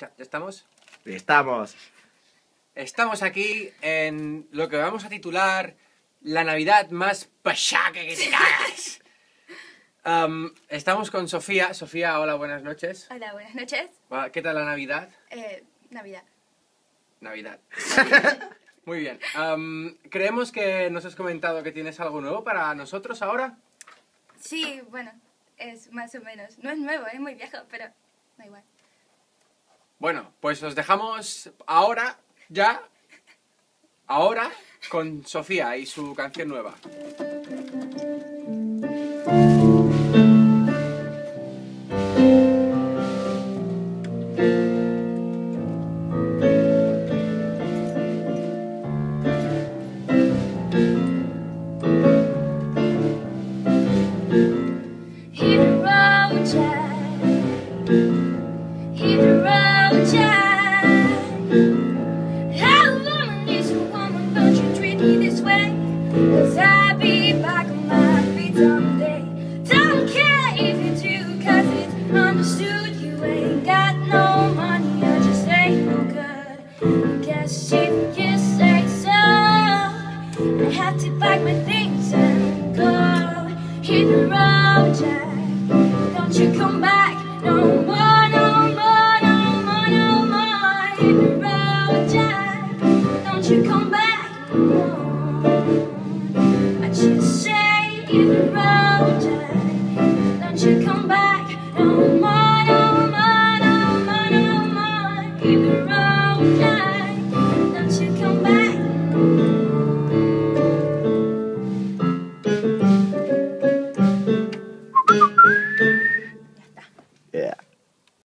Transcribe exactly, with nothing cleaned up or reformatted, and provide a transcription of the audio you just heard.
¿Ya estamos? Estamos. Estamos aquí en lo que vamos a titular la Navidad más pachaca que te cagas. Um, estamos con Sofía. Sofía, hola, buenas noches. Hola, buenas noches. ¿Qué tal la Navidad? Eh, Navidad. Navidad. Muy bien. Um, creemos que nos has comentado que tienes algo nuevo para nosotros ahora. Sí, bueno, es más o menos. No es nuevo, es muy viejo, pero da igual. Bueno, pues os dejamos ahora, ya, ahora, con Sofía y su canción nueva. Hit the road, Jack. Hit the road, Jack. How long is a woman? Don't you treat me this way? 'Cause I'll be back on my feet someday. Don't care if you do, 'cause it's understood.